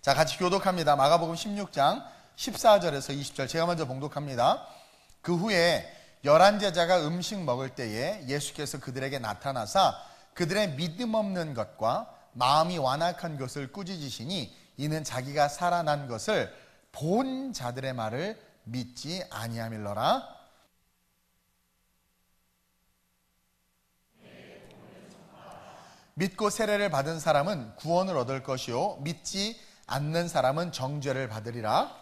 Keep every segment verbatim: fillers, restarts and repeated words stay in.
자, 같이 교독합니다. 마가복음 십육 장 십사 절에서 이십 절 제가 먼저 봉독합니다. 그 후에 열한 제자가 음식 먹을 때에 예수께서 그들에게 나타나사 그들의 믿음 없는 것과 마음이 완악한 것을 꾸짖으시니 이는 자기가 살아난 것을 본 자들의 말을 믿지 아니함일러라. 믿고 세례를 받은 사람은 구원을 얻을 것이요 믿지 않는 사람은 정죄를 받으리라.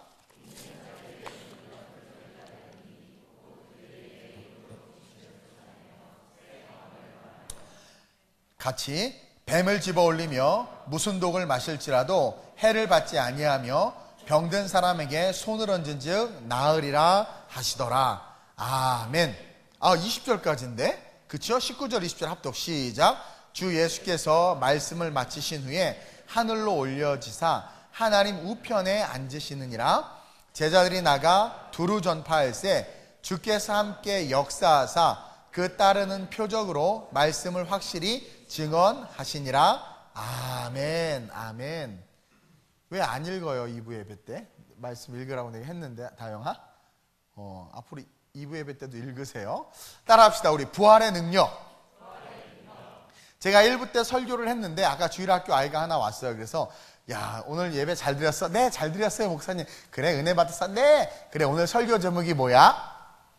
같이 뱀을 집어 올리며 무슨 독을 마실지라도 해를 받지 아니하며 병든 사람에게 손을 얹은즉 나으리라 하시더라. 아멘. 아, 이십 절까지인데, 그쵸? 십구 절 이십 절 합독 시작. 주 예수께서 말씀을 마치신 후에 하늘로 올려지사 하나님 우편에 앉으시느니라. 제자들이 나가 두루 전파할세 주께서 함께 역사하사 그 따르는 표적으로 말씀을 확실히 증언하시니라. 아멘. 아멘. 왜 안 읽어요? 이 부 예배 때 말씀 읽으라고 내가 했는데. 다영아, 어, 앞으로 이 부 예배 때도 읽으세요. 따라합시다. 우리 부활의 능력. 제가 일 부 때 설교를 했는데 아까 주일학교 아이가 하나 왔어요. 그래서 야, 오늘 예배 잘 드렸어? 네, 잘 드렸어요 목사님. 그래, 은혜 받았어? 네. 그래, 오늘 설교 제목이 뭐야?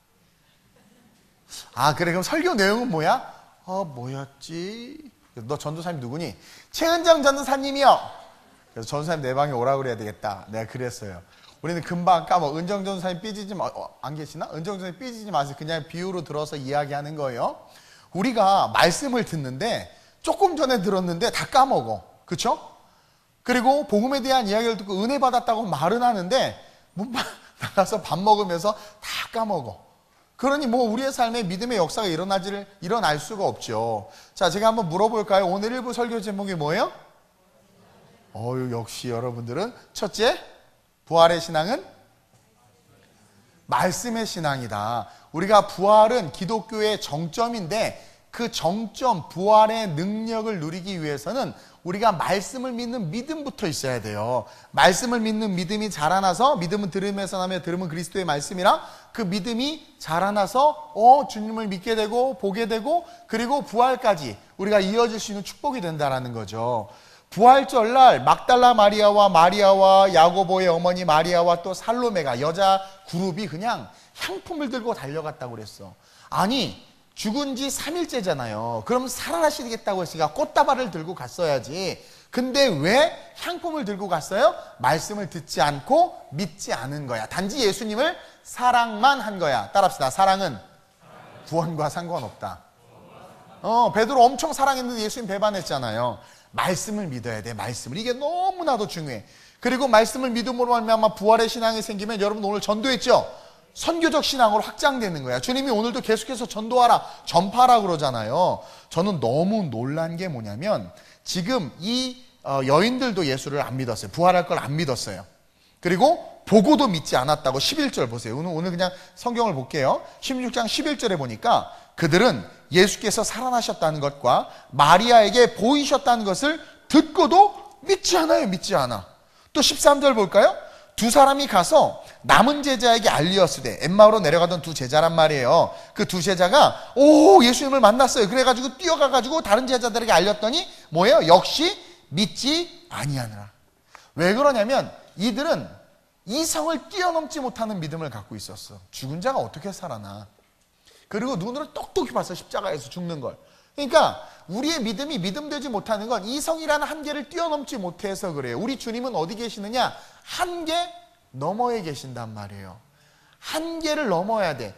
아, 그래, 그럼 설교 내용은 뭐야? 어, 뭐였지? 너 전도사님 누구니? 최은정 전도사님이요. 그래서 전도사님 내 방에 오라고 그래야 되겠다. 내가 그랬어요. 우리는 금방 까먹어. 은정 전도사님 삐지지 마. 어, 안 계시나? 은정 전도사님 삐지지 마세요. 그냥 비유로 들어서 이야기하는 거예요. 우리가 말씀을 듣는데 조금 전에 들었는데 다 까먹어. 그쵸? 그리고 복음에 대한 이야기를 듣고 은혜 받았다고 말은 하는데 문방 나가서 밥 먹으면서 다 까먹어. 그러니 뭐 우리의 삶에 믿음의 역사가 일어나지를 일어날 수가 없죠. 자, 제가 한번 물어볼까요? 오늘 일 부 설교 제목이 뭐예요? 어유, 역시 여러분들은 첫째, 부활의 신앙은 말씀의 신앙이다. 우리가 부활은 기독교의 정점인데 그 정점, 부활의 능력을 누리기 위해서는 우리가 말씀을 믿는 믿음부터 있어야 돼요. 말씀을 믿는 믿음이 자라나서, 믿음은 들음에서 나며 들음은 그리스도의 말씀이라, 그 믿음이 자라나서 어 주님을 믿게 되고 보게 되고 그리고 부활까지 우리가 이어질 수 있는 축복이 된다라는 거죠. 부활절날 막달라 마리아와 마리아와 야고보의 어머니 마리아와 또 살로메가 여자 그룹이 그냥 향품을 들고 달려갔다고 그랬어. 아니, 죽은 지 삼 일째잖아요. 그럼 살아나시겠다고 했으니까 꽃다발을 들고 갔어야지. 근데 왜 향품을 들고 갔어요? 말씀을 듣지 않고 믿지 않은 거야. 단지 예수님을 사랑만 한 거야. 따라합시다. 사랑은 구원과 상관없다. 어, 베드로 엄청 사랑했는데 예수님 배반했잖아요. 말씀을 믿어야 돼. 말씀을. 이게 너무나도 중요해. 그리고 말씀을 믿음으로 말미암아 부활의 신앙이 생기면, 여러분 오늘 전도했죠? 선교적 신앙으로 확장되는 거야. 주님이 오늘도 계속해서 전도하라, 전파하라 그러잖아요. 저는 너무 놀란 게 뭐냐면 지금 이 여인들도 예수를 안 믿었어요. 부활할 걸 안 믿었어요. 그리고 보고도 믿지 않았다고. 십일 절 보세요. 오늘, 오늘 그냥 성경을 볼게요. 십육 장 십일 절에 보니까 그들은 예수께서 살아나셨다는 것과 마리아에게 보이셨다는 것을 듣고도 믿지 않아요. 믿지 않아. 또 십삼 절 볼까요? 두 사람이 가서 남은 제자에게 알리었으되, 엠마오로 내려가던 두 제자란 말이에요. 그 두 제자가 오, 예수님을 만났어요. 그래가지고 뛰어가가지고 다른 제자들에게 알렸더니 뭐예요? 역시 믿지 아니하느라. 왜 그러냐면 이들은 이성을 뛰어넘지 못하는 믿음을 갖고 있었어. 죽은 자가 어떻게 살아나. 그리고 눈으로 똑똑히 봤어. 십자가에서 죽는 걸. 그러니까 우리의 믿음이 믿음되지 못하는 건 이성이라는 한계를 뛰어넘지 못해서 그래요. 우리 주님은 어디 계시느냐? 한계 너머에 계신단 말이에요. 한계를 넘어야 돼.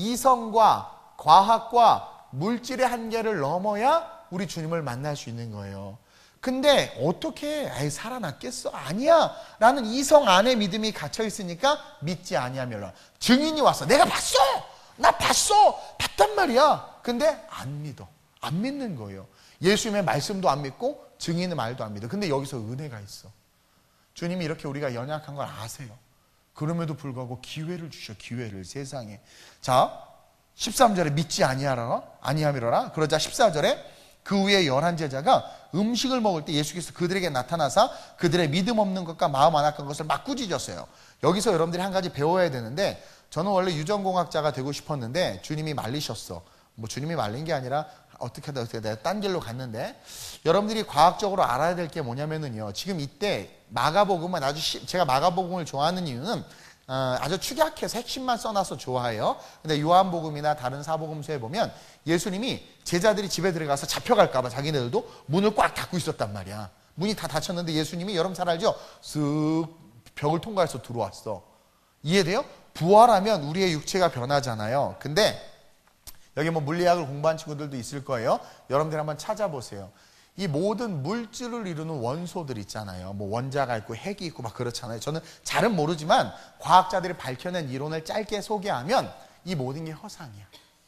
이성과 과학과 물질의 한계를 넘어야 우리 주님을 만날 수 있는 거예요. 근데 어떻게 에이, 살아났겠어? 아니야 라는 이성 안에 믿음이 갇혀 있으니까 믿지 아니하며. 증인이 왔어. 내가 봤어! 나 봤어! 봤단 말이야. 근데 안 믿어. 안 믿는 거예요. 예수님의 말씀도 안 믿고 증인의 말도 안 믿어. 근데 여기서 은혜가 있어. 주님이 이렇게 우리가 연약한 걸 아세요. 그럼에도 불구하고 기회를 주셔. 기회를 세상에. 자, 십삼 절에 믿지 아니하라 아니하미러라. 그러자 십사 절에 그 후에 열한 제자가 음식을 먹을 때 예수께서 그들에게 나타나사 그들의 믿음 없는 것과 마음 안 악한 것을 막 꾸짖었어요. 여기서 여러분들이 한 가지 배워야 되는데, 저는 원래 유전공학자가 되고 싶었는데 주님이 말리셨어. 뭐 주님이 말린 게 아니라 어떻게 하다 어떻게 내가 딴 길로 갔는데, 여러분들이 과학적으로 알아야 될 게 뭐냐면은요, 지금 이때 마가복음은 아주 시, 제가 마가복음을 좋아하는 이유는 어, 아주 축약해서 핵심만 써놔서 좋아해요. 근데 요한복음이나 다른 사복음서에 보면 예수님이 제자들이 집에 들어가서 잡혀갈까봐 자기네들도 문을 꽉 닫고 있었단 말이야. 문이 다 닫혔는데 예수님이, 여러분 잘 알죠? 쓱 벽을 통과해서 들어왔어. 이해돼요? 부활하면 우리의 육체가 변하잖아요. 근데 여기 뭐 물리학을 공부한 친구들도 있을 거예요. 여러분들 한번 찾아보세요. 이 모든 물질을 이루는 원소들 있잖아요. 뭐 원자가 있고 핵이 있고 막 그렇잖아요. 저는 잘은 모르지만 과학자들이 밝혀낸 이론을 짧게 소개하면 이 모든 게 허상이야.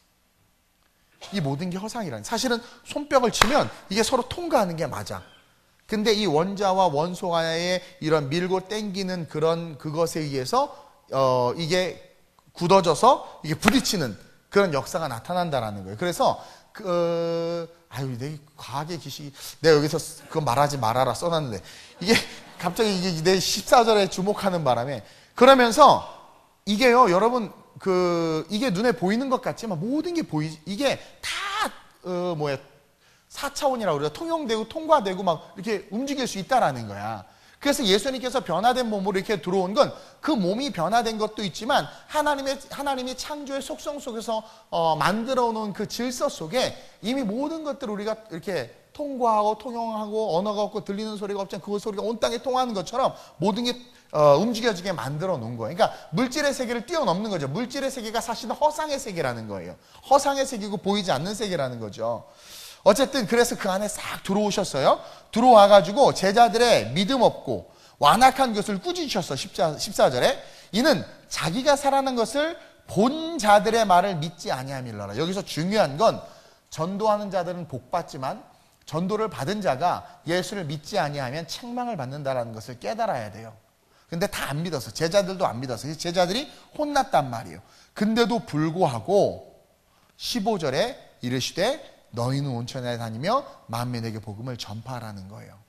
이 모든 게 허상이라는. 사실은 손뼉을 치면 이게 서로 통과하는 게 맞아. 근데 이 원자와 원소와의 이런 밀고 땡기는 그런 그것에 의해서 어 이게 굳어져서 이게 부딪히는 그런 역사가 나타난다라는 거예요. 그래서 그 아유 내 과학의 기식이, 내가 여기서 그거 말하지 말아라 써놨는데 이게 갑자기 이게 내 십사 절에 주목하는 바람에, 그러면서 이게요 여러분 그 이게 눈에 보이는 것 같지만 모든 게 보이지, 이게 다 어 뭐야 사 차원이라고 그래요. 통용되고 통과되고 막 이렇게 움직일 수 있다라는 거야. 그래서 예수님께서 변화된 몸으로 이렇게 들어온 건 그 몸이 변화된 것도 있지만 하나님의, 하나님이 창조의 속성 속에서 어, 만들어 놓은 그 질서 속에 이미 모든 것들을 우리가 이렇게 통과하고 통용하고, 언어가 없고 들리는 소리가 없지만 그 소리가 온 땅에 통하는 것처럼 모든 게 어, 움직여지게 만들어 놓은 거예요. 그러니까 물질의 세계를 뛰어넘는 거죠. 물질의 세계가 사실은 허상의 세계라는 거예요. 허상의 세계고 보이지 않는 세계라는 거죠. 어쨌든 그래서 그 안에 싹 들어오셨어요. 들어와가지고 제자들의 믿음 없고 완악한 것을 꾸짖으셨어. 십사 절에 이는 자기가 살아난 것을 본 자들의 말을 믿지 아니함일러라. 여기서 중요한 건 전도하는 자들은 복받지만 전도를 받은 자가 예수를 믿지 아니하면 책망을 받는다는 것을 깨달아야 돼요. 근데 다 안 믿어서, 제자들도 안 믿어서 제자들이 혼났단 말이에요. 근데도 불구하고 십오 절에 이르시되 너희는 온천에 다니며 만민에게 복음을 전파하라는 거예요.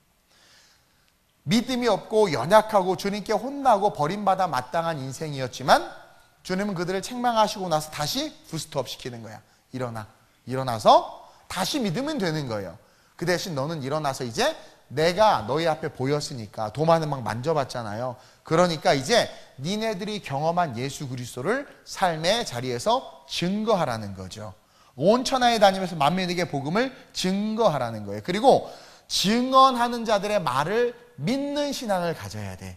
믿음이 없고 연약하고 주님께 혼나고 버림받아 마땅한 인생이었지만 주님은 그들을 책망하시고 나서 다시 부스트업 시키는 거야. 일어나. 일어나서 다시 믿으면 되는 거예요. 그 대신 너는 일어나서 이제 내가 너희 앞에 보였으니까, 도마는 막 만져봤잖아요. 그러니까 이제 니네들이 경험한 예수 그리스도를 삶의 자리에서 증거하라는 거죠. 온 천하에 다니면서 만민에게 복음을 증거하라는 거예요. 그리고 증언하는 자들의 말을 믿는 신앙을 가져야 돼.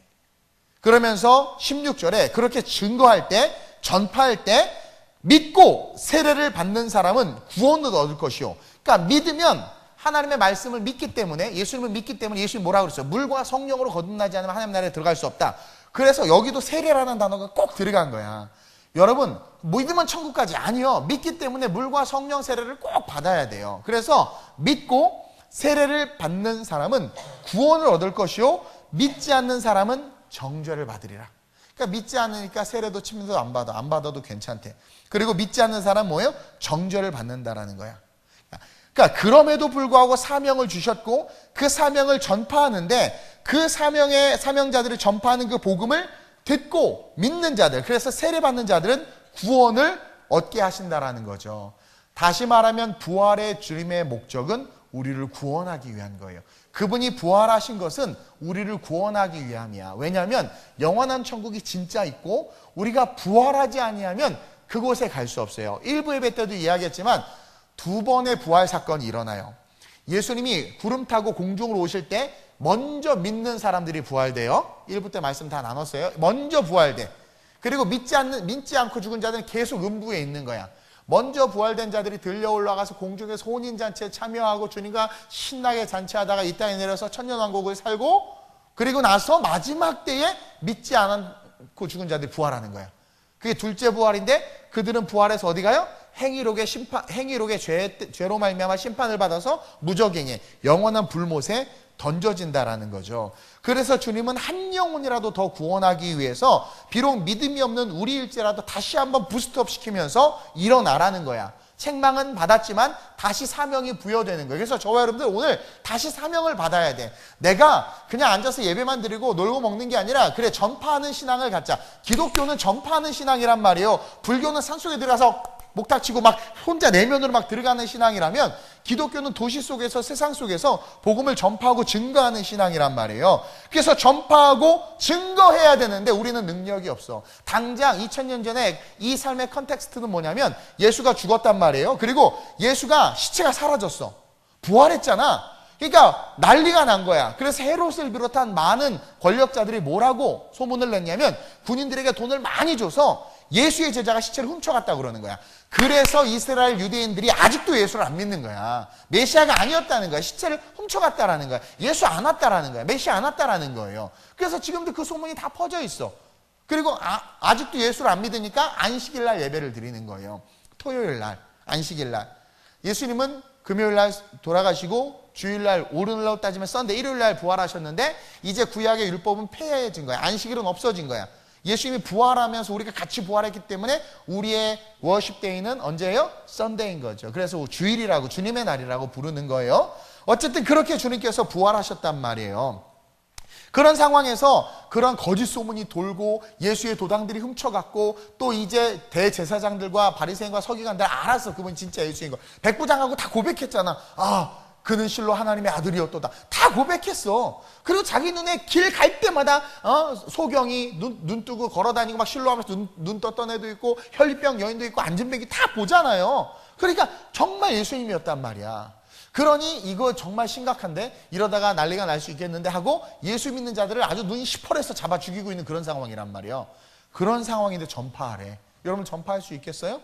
그러면서 십육 절에 그렇게 증거할 때, 전파할 때 믿고 세례를 받는 사람은 구원을 얻을 것이요. 그러니까 믿으면, 하나님의 말씀을 믿기 때문에, 예수님을 믿기 때문에, 예수님이 뭐라고 그랬어요? 물과 성령으로 거듭나지 않으면 하나님 나라에 들어갈 수 없다. 그래서 여기도 세례라는 단어가 꼭 들어간 거야. 여러분, 믿으면 천국까지 아니요. 믿기 때문에 물과 성령 세례를 꼭 받아야 돼요. 그래서 믿고 세례를 받는 사람은 구원을 얻을 것이요 믿지 않는 사람은 정죄를 받으리라. 그러니까 믿지 않으니까 세례도 침도 안 받아. 안 받아도 괜찮대. 그리고 믿지 않는 사람은 뭐예요? 정죄를 받는다라는 거야. 그러니까 그럼에도 불구하고 사명을 주셨고 그 사명을 전파하는데, 그 사명의 사명자들이 전파하는 그 복음을 듣고 믿는 자들, 그래서 세례 받는 자들은 구원을 얻게 하신다라는 거죠. 다시 말하면 부활의 주님의 목적은 우리를 구원하기 위한 거예요. 그분이 부활하신 것은 우리를 구원하기 위함이야. 왜냐하면 영원한 천국이 진짜 있고 우리가 부활하지 아니하면 그곳에 갈 수 없어요. 일부 예배 때도 이야기했지만 두 번의 부활 사건이 일어나요. 예수님이 구름 타고 공중으로 오실 때 먼저 믿는 사람들이 부활돼요. 일부 때 말씀 다 나눴어요. 먼저 부활돼. 그리고 믿지 않는, 믿지 않고 죽은 자들은 계속 음부에 있는 거야. 먼저 부활된 자들이 들려 올라가서 공중에서 혼인잔치에 참여하고 주님과 신나게 잔치하다가 이 땅에 내려서 천년왕국을 살고, 그리고 나서 마지막 때에 믿지 않고 죽은 자들이 부활하는 거야. 그게 둘째 부활인데, 그들은 부활해서 어디 가요? 행위록의 심판, 행위록의 죄, 죄로 말미암아 심판을 받아서 무적행에 영원한 불못에 던져진다라는 거죠. 그래서 주님은 한 영혼이라도 더 구원하기 위해서 비록 믿음이 없는 우리일지라도 다시 한번 부스트업 시키면서 일어나라는 거야. 책망은 받았지만 다시 사명이 부여되는 거예요. 그래서 저와 여러분들 오늘 다시 사명을 받아야 돼. 내가 그냥 앉아서 예배만 드리고 놀고 먹는 게 아니라 그래 전파하는 신앙을 갖자. 기독교는 전파하는 신앙이란 말이에요. 불교는 산속에 들어가서 목 닥치고 막 혼자 내면으로 막 들어가는 신앙이라면 기독교는 도시 속에서 세상 속에서 복음을 전파하고 증거하는 신앙이란 말이에요. 그래서 전파하고 증거해야 되는데 우리는 능력이 없어. 당장 이천 년 전에 이 삶의 컨텍스트는 뭐냐면 예수가 죽었단 말이에요. 그리고 예수가 시체가 사라졌어. 부활했잖아. 그러니까 난리가 난 거야. 그래서 헤롯을 비롯한 많은 권력자들이 뭐라고 소문을 냈냐면 군인들에게 돈을 많이 줘서 예수의 제자가 시체를 훔쳐갔다고 그러는 거야. 그래서 이스라엘 유대인들이 아직도 예수를 안 믿는 거야. 메시아가 아니었다는 거야. 시체를 훔쳐갔다라는 거야. 예수 안 왔다라는 거야. 메시아 안 왔다라는 거예요. 그래서 지금도 그 소문이 다 퍼져 있어. 그리고 아, 아직도 예수를 안 믿으니까 안식일 날 예배를 드리는 거예요. 토요일 날, 안식일 날. 예수님은 금요일 날 돌아가시고 주일 날, 오늘로 따지면 썬데이, 일요일 날 부활하셨는데 이제 구약의 율법은 폐해진 거야. 안식일은 없어진 거야. 예수님이 부활하면서 우리가 같이 부활했기 때문에 우리의 워십데이는 언제예요? 썬데이인 거죠. 그래서 주일이라고, 주님의 날이라고 부르는 거예요. 어쨌든 그렇게 주님께서 부활하셨단 말이에요. 그런 상황에서 그런 거짓 소문이 돌고 예수의 도당들이 훔쳐갔고 또 이제 대제사장들과 바리새인과 서기관들 알았어. 그분 진짜 예수인 거. 백부장하고 다 고백했잖아. 아, 그는 실로 하나님의 아들이었도다. 다 고백했어. 그리고 자기 눈에 길 갈 때마다 어, 소경이 눈, 눈 뜨고 걸어다니고 막 실로하면서 눈, 눈 떴던 애도 있고 혈리병 여인도 있고 안진뱅이 다 보잖아요. 그러니까 정말 예수님이었단 말이야. 그러니 이거 정말 심각한데 이러다가 난리가 날 수 있겠는데 하고 예수 믿는 자들을 아주 눈이 시퍼래서 잡아 죽이고 있는 그런 상황이란 말이에요. 그런 상황인데 전파하래. 여러분 전파할 수 있겠어요?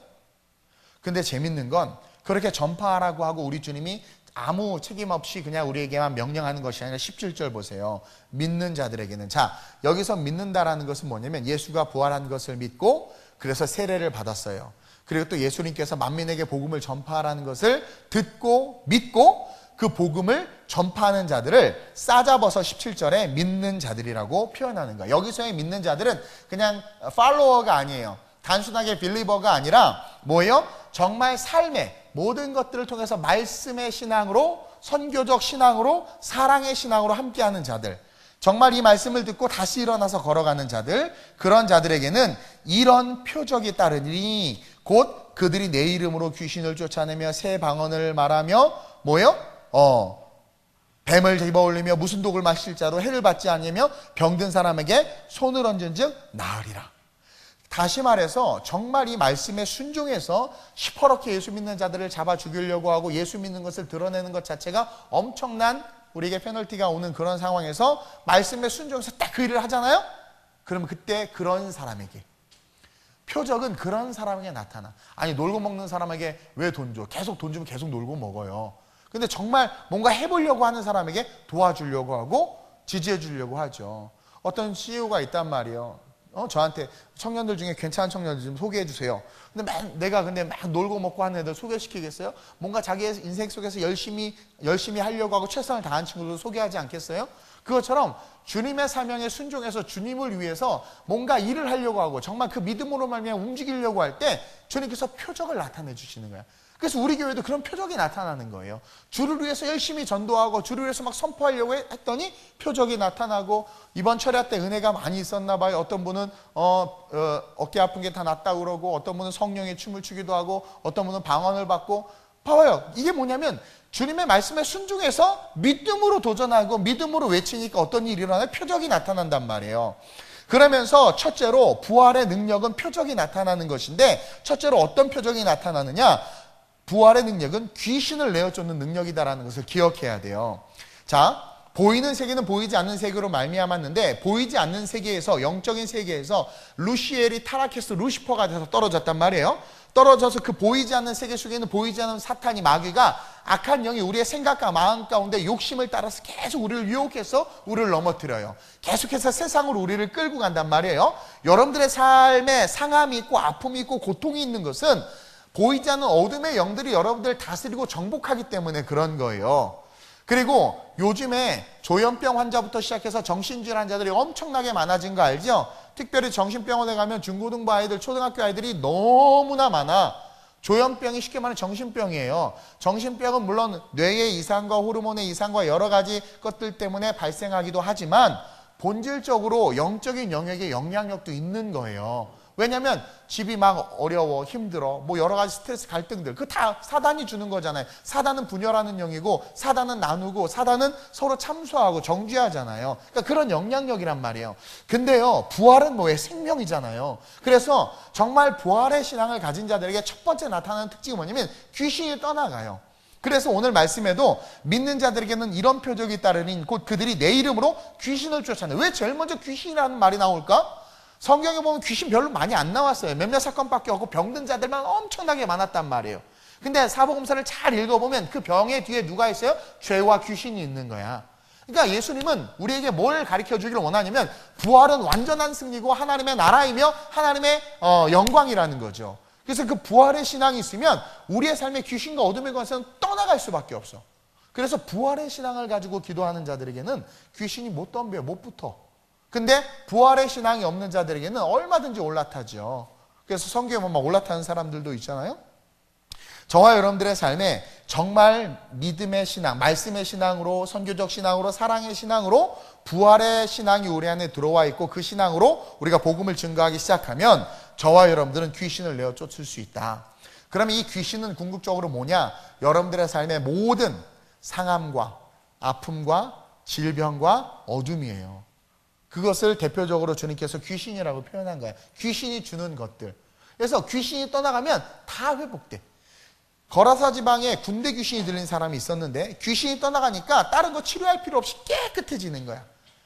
근데 재밌는 건 그렇게 전파하라고 하고 우리 주님이 아무 책임 없이 그냥 우리에게만 명령하는 것이 아니라 십칠 절 보세요. 믿는 자들에게는. 자, 여기서 믿는다라는 것은 뭐냐면 예수가 부활한 것을 믿고 그래서 세례를 받았어요. 그리고 또 예수님께서 만민에게 복음을 전파하라는 것을 듣고 믿고 그 복음을 전파하는 자들을 싸잡아서 십칠 절에 믿는 자들이라고 표현하는 거예요. 여기서의 믿는 자들은 그냥 팔로워가 아니에요. 단순하게 빌리버가 아니라 뭐예요? 정말 삶의 모든 것들을 통해서 말씀의 신앙으로, 선교적 신앙으로, 사랑의 신앙으로 함께하는 자들, 정말 이 말씀을 듣고 다시 일어나서 걸어가는 자들, 그런 자들에게는 이런 표적이 따르니 곧 그들이 내 이름으로 귀신을 쫓아내며 새 방언을 말하며 뭐예요? 어, 뱀을 집어올리며 무슨 독을 마실 자로 해를 받지 않으며 병든 사람에게 손을 얹은 즉 나으리라. 다시 말해서 정말 이 말씀에 순종해서 시퍼렇게 예수 믿는 자들을 잡아 죽이려고 하고 예수 믿는 것을 드러내는 것 자체가 엄청난 우리에게 페널티가 오는 그런 상황에서 말씀에 순종해서 딱 그 일을 하잖아요? 그러면 그때 그런 사람에게 표적은 그런 사람에게 나타나. 아니 놀고 먹는 사람에게 왜 돈 줘? 계속 돈 주면 계속 놀고 먹어요. 근데 정말 뭔가 해보려고 하는 사람에게 도와주려고 하고 지지해 주려고 하죠. 어떤 씨이오가 있단 말이에요. 어, 저한테 청년들 중에 괜찮은 청년들 좀 소개해 주세요. 근데 막, 내가 근데 막 놀고 먹고 하는 애들 소개시키겠어요? 뭔가 자기의 인생 속에서 열심히, 열심히 하려고 하고 최선을 다한 친구들 소개하지 않겠어요? 그것처럼 주님의 사명에 순종해서 주님을 위해서 뭔가 일을 하려고 하고 정말 그 믿음으로 말미암아 움직이려고 할 때 주님께서 표적을 나타내 주시는 거야. 그래서 우리 교회도 그런 표적이 나타나는 거예요. 주를 위해서 열심히 전도하고 주를 위해서 막 선포하려고 했더니 표적이 나타나고 이번 철야 때 은혜가 많이 있었나 봐요. 어떤 분은 어, 어, 어깨 아픈 게 다 낫다고 그러고 어떤 분은 성령의 춤을 추기도 하고 어떤 분은 방언을 받고 봐봐요. 이게 뭐냐면 주님의 말씀에 순종해서 믿음으로 도전하고 믿음으로 외치니까 어떤 일이 일어나요? 표적이 나타난단 말이에요. 그러면서 첫째로 부활의 능력은 표적이 나타나는 것인데 첫째로 어떤 표적이 나타나느냐? 부활의 능력은 귀신을 내어쫓는 능력이다라는 것을 기억해야 돼요. 자, 보이는 세계는 보이지 않는 세계로 말미암았는데 보이지 않는 세계에서 영적인 세계에서 루시엘이 타락해서 루시퍼가 돼서 떨어졌단 말이에요. 떨어져서 그 보이지 않는 세계 속에 있는 보이지 않는 사탄이 마귀가 악한 영이 우리의 생각과 마음 가운데 욕심을 따라서 계속 우리를 유혹해서 우리를 넘어뜨려요. 계속해서 세상으로 우리를 끌고 간단 말이에요. 여러분들의 삶에 상함이 있고 아픔이 있고 고통이 있는 것은 보이지 않는 어둠의 영들이 여러분들을 다스리고 정복하기 때문에 그런 거예요. 그리고 요즘에 조현병 환자부터 시작해서 정신질 환자들이 엄청나게 많아진 거 알죠? 특별히 정신병원에 가면 중고등부 아이들, 초등학교 아이들이 너무나 많아. 조현병이 쉽게 말하면 정신병이에요. 정신병은 물론 뇌의 이상과 호르몬의 이상과 여러 가지 것들 때문에 발생하기도 하지만 본질적으로 영적인 영역에 영향력도 있는 거예요. 왜냐하면 집이 막 어려워, 힘들어, 뭐 여러 가지 스트레스, 갈등들, 그 다 사단이 주는 거잖아요. 사단은 분열하는 영이고, 사단은 나누고, 사단은 서로 참수하고 정죄하잖아요. 그러니까 그런 영향력이란 말이에요. 근데요, 부활은 뭐예요? 생명이잖아요. 그래서 정말 부활의 신앙을 가진 자들에게 첫 번째 나타나는 특징이 뭐냐면 귀신이 떠나가요. 그래서 오늘 말씀에도 믿는 자들에게는 이런 표적이 있다르니 곧 그들이 내 이름으로 귀신을 쫓아내요. 왜 제일 먼저 귀신이라는 말이 나올까? 성경에 보면 귀신 별로 많이 안 나왔어요. 몇몇 사건밖에 없고 병든 자들만 엄청나게 많았단 말이에요. 근데 사복음서를 잘 읽어보면 그 병의 뒤에 누가 있어요? 죄와 귀신이 있는 거야. 그러니까 예수님은 우리에게 뭘 가르쳐 주기를 원하냐면 부활은 완전한 승리고 하나님의 나라이며 하나님의 어, 영광이라는 거죠. 그래서 그 부활의 신앙이 있으면 우리의 삶의 귀신과 어둠의 권세는 떠나갈 수밖에 없어. 그래서 부활의 신앙을 가지고 기도하는 자들에게는 귀신이 못 덤벼요. 못 붙어. 근데 부활의 신앙이 없는 자들에게는 얼마든지 올라타죠. 그래서 성경에 보면 올라타는 사람들도 있잖아요. 저와 여러분들의 삶에 정말 믿음의 신앙, 말씀의 신앙으로, 선교적 신앙으로, 사랑의 신앙으로 부활의 신앙이 우리 안에 들어와 있고 그 신앙으로 우리가 복음을 증거하기 시작하면 저와 여러분들은 귀신을 내어 쫓을 수 있다. 그러면 이 귀신은 궁극적으로 뭐냐? 여러분들의 삶의 모든 상함과 아픔과 질병과 어둠이에요. 그것을 대표적으로 주님께서 귀신이라고 표현한 거예요. 귀신이 주는 것들. 그래서 귀신이 떠나가면 다 회복돼. 거라사 지방에 군대 귀신이 들린 사람이 있었는데 귀신이 떠나가니까 다른 거 치료할 필요 없이 깨끗해지는 거야.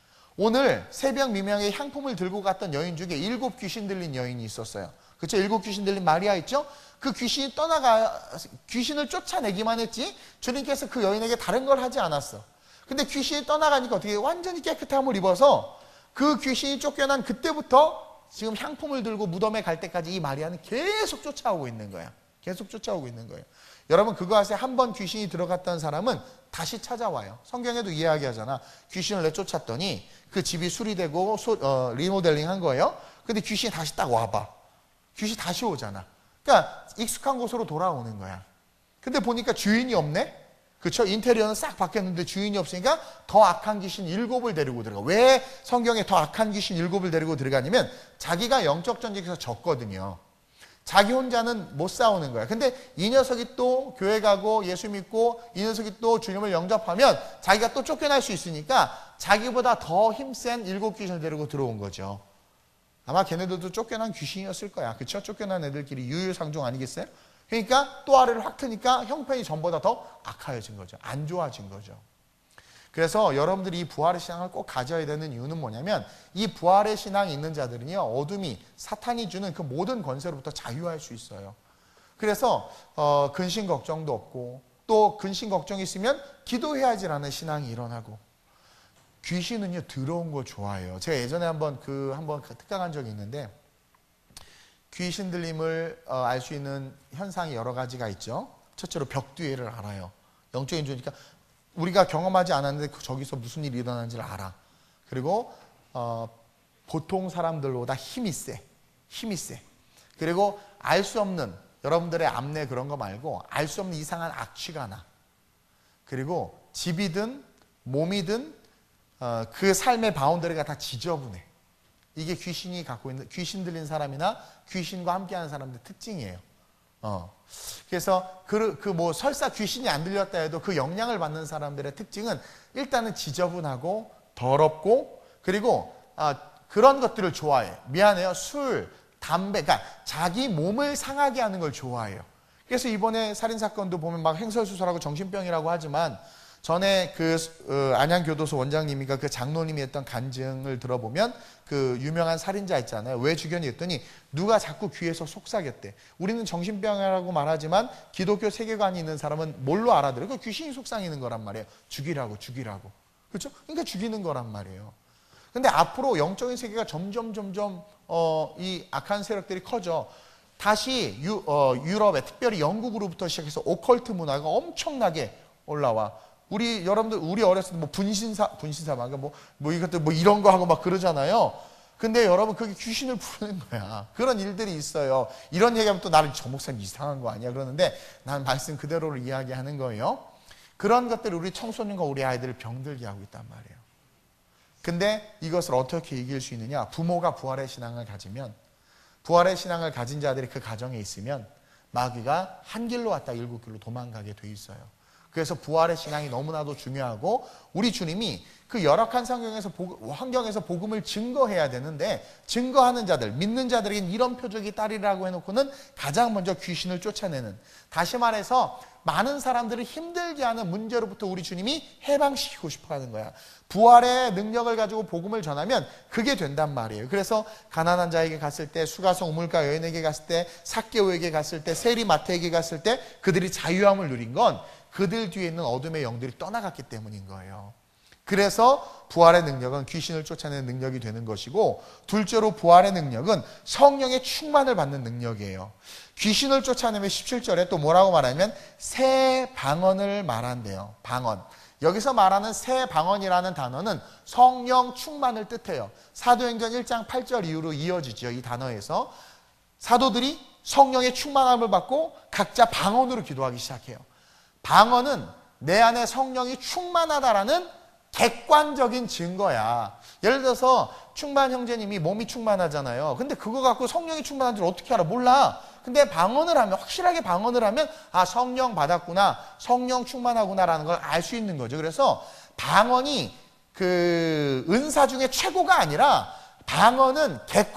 오늘 새벽 미명에 향품을 들고 갔던 여인 중에 일곱 귀신 들린 여인이 있었어요. 그렇죠? 일곱 귀신 들린 마리아 있죠? 그 귀신이 떠나가 귀신을 쫓아내기만 했지 주님께서 그 여인에게 다른 걸 하지 않았어. 근데 귀신이 떠나가니까 어떻게 완전히 깨끗함을 입어서 그 귀신이 쫓겨난 그때부터 지금 향품을 들고 무덤에 갈 때까지 이 마리아는 계속 쫓아오고 있는 거야. 계속 쫓아오고 있는 거예요. 여러분 그거 아세요? 한 번 귀신이 들어갔던 사람은 다시 찾아와요. 성경에도 이야기하잖아. 귀신을 내쫓았더니 그 집이 수리되고 소, 어, 리모델링 한 거예요. 근데 귀신이 다시 딱 와봐. 귀신이 다시 오잖아. 그러니까 익숙한 곳으로 돌아오는 거야. 근데 보니까 주인이 없네? 그렇죠? 인테리어는 싹 바뀌었는데 주인이 없으니까 더 악한 귀신 일곱을 데리고 들어가. 왜 성경에 더 악한 귀신 일곱을 데리고 들어가냐면 자기가 영적 전쟁에서 졌거든요. 자기 혼자는 못 싸우는 거야. 근데 이 녀석이 또 교회 가고 예수 믿고 이 녀석이 또 주님을 영접하면 자기가 또 쫓겨날 수 있으니까 자기보다 더 힘센 일곱 귀신을 데리고 들어온 거죠. 아마 걔네들도 쫓겨난 귀신이었을 거야. 그렇죠? 쫓겨난 애들끼리 유유상종 아니겠어요? 그러니까 또 아래를 확 트니까 형편이 전보다 더 악화해진 거죠. 안 좋아진 거죠. 그래서 여러분들이 이 부활의 신앙을 꼭 가져야 되는 이유는 뭐냐면 이 부활의 신앙이 있는 자들은요. 어둠이 사탄이 주는 그 모든 권세로부터 자유할 수 있어요. 그래서 어, 근심 걱정도 없고 또 근심 걱정이 있으면 기도해야지라는 신앙이 일어나고 귀신은요. 들어온 거 좋아해요. 제가 예전에 한번 그 한번 특강한 적이 있는데 귀신 들림을 어, 알 수 있는 현상이 여러 가지가 있죠. 첫째로 벽 뒤에를 알아요. 영적인 존재니까 우리가 경험하지 않았는데 저기서 무슨 일이 일어나는지를 알아. 그리고 어, 보통 사람들보다 힘이 세. 힘이 세. 그리고 알 수 없는 여러분들의 암내 그런 거 말고 알 수 없는 이상한 악취가 나. 그리고 집이든 몸이든 어, 그 삶의 바운더리가 다 지저분해. 이게 귀신이 갖고 있는 귀신 들린 사람이나 귀신과 함께하는 사람들 특징이에요. 어. 그래서 그 그 뭐 설사 귀신이 안 들렸다 해도 그 영향을 받는 사람들의 특징은 일단은 지저분하고 더럽고 그리고 아, 그런 것들을 좋아해. 미안해요. 술, 담배, 그러니까 자기 몸을 상하게 하는 걸 좋아해요. 그래서 이번에 살인 사건도 보면 막 횡설수설하고 정신병이라고 하지만 전에 그 어, 안양교도소 원장님이가 그 장로님이 했던 간증을 들어보면 그 유명한 살인자 있잖아요. 왜 죽였니 했더니 누가 자꾸 귀에서 속삭였대. 우리는 정신병이라고 말하지만 기독교 세계관이 있는 사람은 뭘로 알아들어요? 그 귀신이 속삭이는 거란 말이에요. 죽이라고 죽이라고. 그렇죠? 그러니까 죽이는 거란 말이에요. 근데 앞으로 영적인 세계가 점점 점점 어, 이 악한 세력들이 커져. 다시 유, 어, 유럽에 특별히 영국으로부터 시작해서 오컬트 문화가 엄청나게 올라와. 우리 여러분들 우리 어렸을 때 뭐 분신사 분신사 막 뭐 뭐 이것들 뭐 이런 거 하고 막 그러잖아요. 근데 여러분 그게 귀신을 부르는 거야. 그런 일들이 있어요. 이런 얘기하면 또 나를 저 목사님 이상한 거 아니야? 그러는데 난 말씀 그대로를 이야기하는 거예요. 그런 것들이 우리 청소년과 우리 아이들을 병들게 하고 있단 말이에요. 근데 이것을 어떻게 이길 수 있느냐? 부모가 부활의 신앙을 가지면, 부활의 신앙을 가진 자들이 그 가정에 있으면 마귀가 한 길로 왔다 일곱 길로 도망가게 돼 있어요. 그래서 부활의 신앙이 너무나도 중요하고, 우리 주님이 그 열악한 성경에서 환경에서 복음을 증거해야 되는데, 증거하는 자들, 믿는 자들에겐 이런 표적이 따르라고 해놓고는 가장 먼저 귀신을 쫓아내는, 다시 말해서 많은 사람들을 힘들게 하는 문제로부터 우리 주님이 해방시키고 싶어 하는 거야. 부활의 능력을 가지고 복음을 전하면 그게 된단 말이에요. 그래서 가난한 자에게 갔을 때, 수가성 우물가 여인에게 갔을 때, 삭개오에게 갔을 때, 세리 마태에게 갔을 때 그들이 자유함을 누린 건 그들 뒤에 있는 어둠의 영들이 떠나갔기 때문인 거예요. 그래서 부활의 능력은 귀신을 쫓아내는 능력이 되는 것이고, 둘째로 부활의 능력은 성령의 충만을 받는 능력이에요. 귀신을 쫓아내면 십칠 절에 또 뭐라고 말하냐면 새 방언을 말한대요. 방언. 여기서 말하는 새 방언이라는 단어는 성령 충만을 뜻해요. 사도행전 일 장 팔 절 이후로 이어지죠. 이 단어에서 사도들이 성령의 충만함을 받고 각자 방언으로 기도하기 시작해요. 방언은 내 안에 성령이 충만하다라는 객관적인 증거야. 예를 들어서 충만 형제님이 몸이 충만하잖아요. 근데 그거 갖고 성령이 충만한 줄 어떻게 알아? 몰라. 근데 방언을 하면, 확실하게 방언을 하면 아, 성령 받았구나, 성령 충만하구나라는 걸 알 수 있는 거죠. 그래서 방언이 그 은사 중에 최고가 아니라, 방언은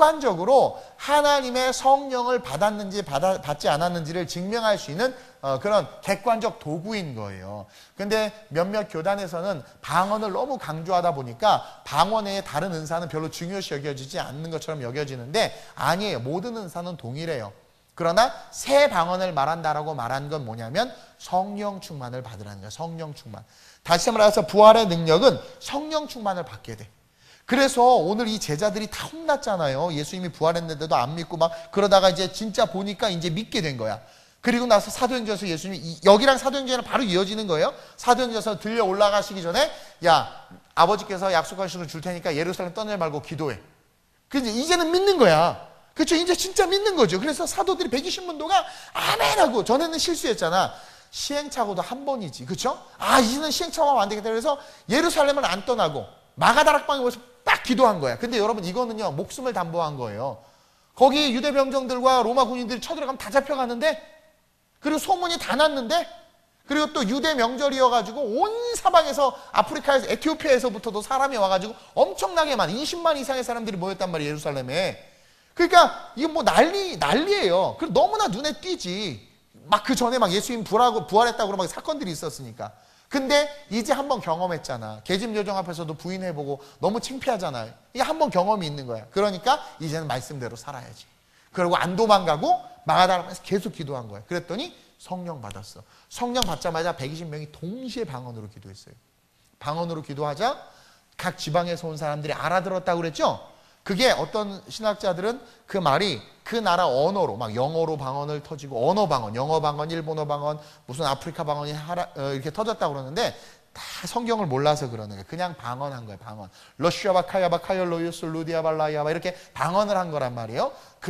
객관적으로 하나님의 성령을 받았는지 받아, 받지 않았는지를 증명할 수 있는 어, 그런 객관적 도구인 거예요. 근데 몇몇 교단에서는 방언을 너무 강조하다 보니까 방언 외에 다른 은사는 별로 중요시 여겨지지 않는 것처럼 여겨지는데, 아니에요. 모든 은사는 동일해요. 그러나 새 방언을 말한다라고 말한 건 뭐냐면 성령 충만을 받으라는 거예요. 성령 충만. 다시 말해서 부활의 능력은 성령 충만을 받게 돼. 그래서 오늘 이 제자들이 다 혼났잖아요. 예수님이 부활했는데도 안 믿고 막 그러다가 이제 진짜 보니까 이제 믿게 된 거야. 그리고 나서 사도행전에서 예수님이, 여기랑 사도행전은 바로 이어지는 거예요. 사도행전에서 들려 올라가시기 전에 야, 아버지께서 약속하신 걸 줄 테니까 예루살렘 떠나지 말고 기도해. 그래서 이제는 믿는 거야. 그렇죠? 이제 진짜 믿는 거죠. 그래서 사도들이 백이십 문도가 아멘하고, 전에는 실수했잖아. 시행착오도 한 번이지. 그렇죠? 아, 이제는 시행착오하면 안 되겠다. 그래서 예루살렘을 안 떠나고 마가다락방에 모여서 딱 기도한 거야. 근데 여러분 이거는요, 목숨을 담보한 거예요. 거기 유대 병정들과 로마 군인들이 쳐들어가면 다 잡혀가는데, 그리고 소문이 다 났는데, 그리고 또 유대 명절이어가지고 온 사방에서, 아프리카에서, 에티오피아에서부터도 사람이 와가지고 엄청나게 많은 이십만 이상의 사람들이 모였단 말이에요, 예루살렘에. 그러니까 이거 뭐 난리 난리예요. 그 너무나 눈에 띄지. 막 그 전에 막 예수님 부활하고 부활했다고 막 사건들이 있었으니까. 근데 이제 한번 경험했잖아. 계집 요정 앞에서도 부인해보고 너무 창피하잖아요. 이게 한번 경험이 있는 거야. 그러니까 이제는 말씀대로 살아야지. 그리고 안 도망가고 마가다락방에서 계속 기도한 거야. 그랬더니 성령 받았어. 성령 받자마자 백이십 명이 동시에 방언으로 기도했어요. 방언으로 기도하자 각 지방에서 온 사람들이 알아들었다고 그랬죠? 그게 어떤 신학자들은 그 말이 그 나라 언어로, 막 영어로 방언을 터지고, 언어 방언, 영어 방언, 일본어 방언, 무슨 아프리카 방언이 하라, 어, 이렇게 터졌다고 그러는데, 다 성경을 몰라서 그러는 거예요. 그냥 방언한 거예요, 방언. 러시아바, 카야바, 카열로유스, 루디아발라야바, 이렇게 방언을 한 거란 말이에요.